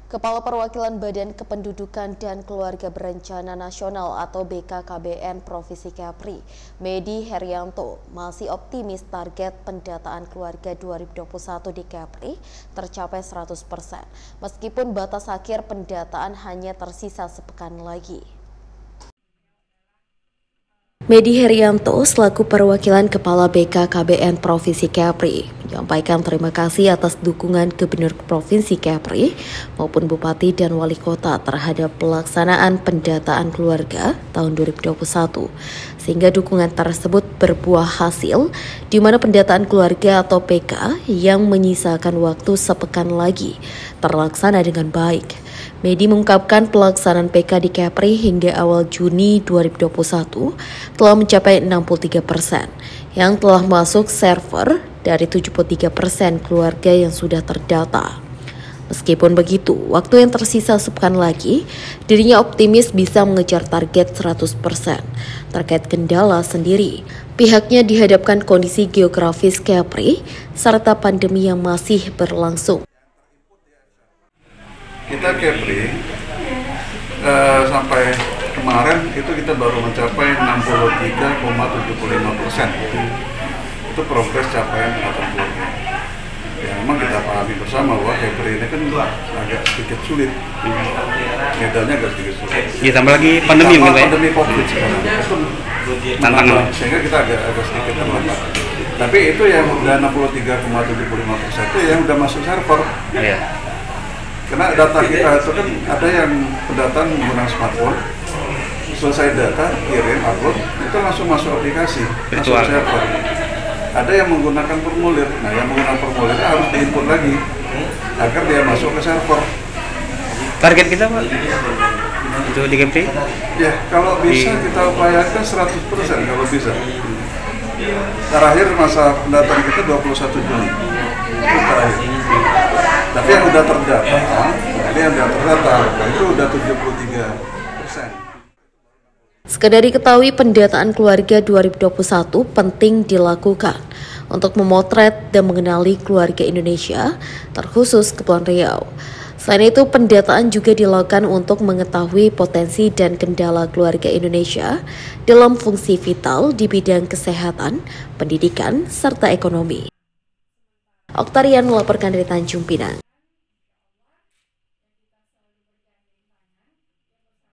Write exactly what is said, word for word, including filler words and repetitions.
Kepala Perwakilan Badan Kependudukan dan Keluarga Berencana Nasional atau B K K B N Provinsi Kepri, Medi Herianto, masih optimis target pendataan keluarga dua ribu dua puluh satu di Kepri tercapai seratus persen, meskipun batas akhir pendataan hanya tersisa sepekan lagi. Medi Herianto selaku perwakilan Kepala B K K B N Provinsi Kepri menyampaikan terima kasih atas dukungan Gubernur Provinsi Kepri maupun Bupati dan Wali Kota terhadap pelaksanaan pendataan keluarga tahun dua ribu dua puluh satu, sehingga dukungan tersebut berbuah hasil di mana pendataan keluarga atau P K yang menyisakan waktu sepekan lagi terlaksana dengan baik. Medi mengungkapkan pelaksanaan P K di Kepri hingga awal Juni dua ribu dua puluh satu telah mencapai enam puluh tiga persen yang telah masuk server dari tujuh puluh tiga persen keluarga yang sudah terdata. Meskipun begitu, waktu yang tersisa sepekan lagi, dirinya optimis bisa mengejar target seratus persen. Terkait kendala sendiri, pihaknya dihadapkan kondisi geografis Kepri serta pandemi yang masih berlangsung. Kita Kepri uh, sampai kemarin itu kita baru mencapai enam puluh tiga koma tujuh lima persen. Itu progres capaian pendataan keluarga. Ya, memang kita pahami bersama bahwa Kepri ini kan agak sedikit sulit. Medannya agak sedikit sulit. Ya, tambah lagi pandemi mungkin, Pak. Pandemi Covid sekarang. Itu tantangan, sehingga kita agak agak sedikit terlambat. Tapi itu yang udah enam puluh tiga koma tujuh lima persen itu yang udah masuk server. Iya. Karena data kita itu kan ada yang pendataan menggunakan smartphone, selesai data, kirim, upload, itu langsung masuk aplikasi, masuk server. Ada yang menggunakan formulir, nah yang menggunakan formulir harus diinput lagi, agar dia masuk ke server. Target kita Pak? Itu di Kepri? Ya, kalau bisa di... kita upayakan seratus persen kalau bisa. Terakhir masa pendataan kita dua puluh satu Juni, itu terakhir. Tapi yang udah terdata, ini yang udah terdata, itu udah tujuh puluh tiga persen. Sekedar diketahui, pendataan keluarga dua ribu dua puluh satu penting dilakukan untuk memotret dan mengenali keluarga Indonesia, terkhusus Kepulauan Riau. Selain itu, pendataan juga dilakukan untuk mengetahui potensi dan kendala keluarga Indonesia dalam fungsi vital di bidang kesehatan, pendidikan, serta ekonomi. Oktarian melaporkan dari Tanjung Pinang.